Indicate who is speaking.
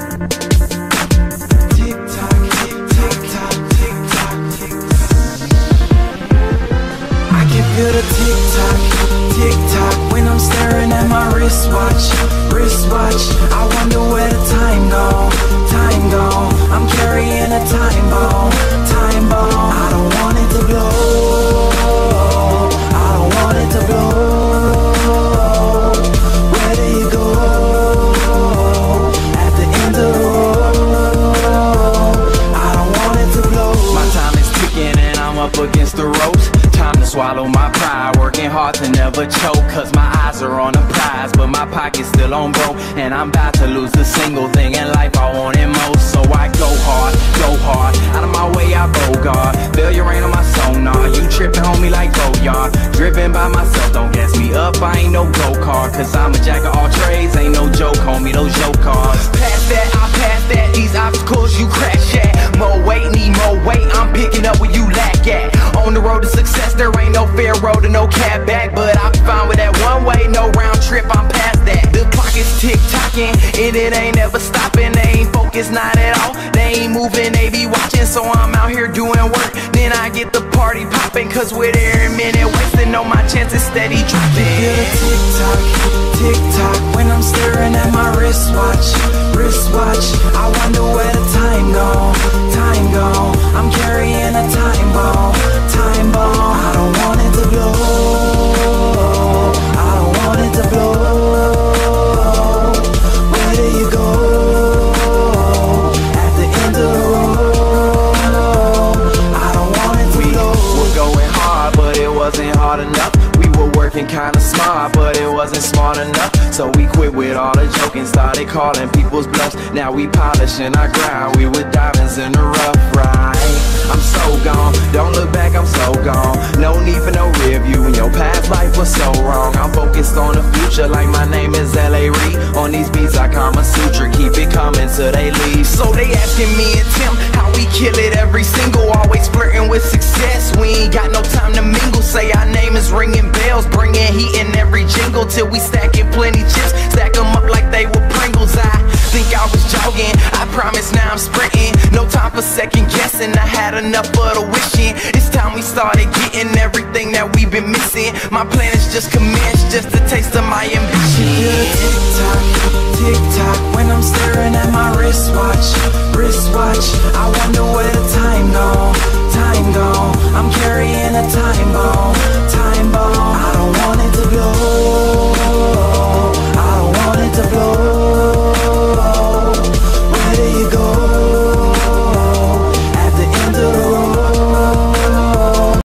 Speaker 1: Tick tock, tick tock, tick tock, tick tock. I can feel the tick tock when I'm staring at my wristwatch. I wonder where the time gone. I'm carrying a time bomb. I don't want it to blow. I don't want it to blow. Where do you go at the end of the road? I don't want it to blow. My time is ticking and I'm up against the ropes. Time to swallow my pride, working hard to never choke. Cause my eyes are on the prize, but my pocket's still on broke. And I'm about to lose the single thing in life I wanted most. So I go hard, out of my way I bogart. Failure ain't on my sonar, you tripping homie like Boyard. Driven by myself, don't gas me up, I ain't no go-kart. Cause I'm a jack of all trades, ain't no joke homie, those joke cars. Past that, I pass that, these obstacles you crash at. More weight, need more weight, I'm picking up where you lack at. On the road to success, there ain't no fair road and no cab back. But I'll be fine with that one way, no round trip, I'm past that. The clock is tick-tocking, and it ain't ever stopping. They ain't focused, not at all, they ain't moving, they be watching. So I'm out here doing work, then I get the party popping. Cause with every minute wasting, know my chances steady dropping. Feel the tick-tock, when I'm staring at my wristwatch. I wonder where the time gone. I'm carrying a time bomb. I don't want it to blow. I don't want it to blow. Where do you go at the end of the road? I don't want it to blow. We're going hard, but it wasn't hard enough. We were working kinda smart, but it wasn't smart enough. So we quit with all the joking, started calling people's bluffs. Now we polishing our grind, we were diamonds in the rough, right? I'm so gone, don't look back, I'm so gone. No need for no rear view, when your past life was so wrong. I'm focused on the future like my name is L.A. Reid. On these beats I Kama Sutra, keep it coming till they leave. So they asking me and Tim how we kill it every single. Always flirting with success, we ain't got no time to mingle. Say our name is ringing bells, bringing heat in every jingle. Till we stacking plenty chips, stack them up like they were Pringles. I think I was jogging, I promise now I'm sprinting. No time for second guessing, I had enough of the wishing. It's time we started getting everything that we've been missing. My plan is just commenced, just a taste of my ambition. I feel the tick tock when I'm staring at my wristwatch. I wonder